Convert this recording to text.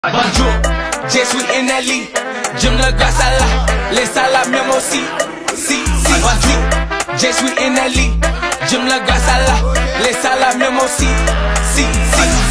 Bonjour, je suis Eneli. J'aime le gars salade, les salades même aussi. Bonjour, je suis Eneli. J'aime le gars salade, les salades même aussi.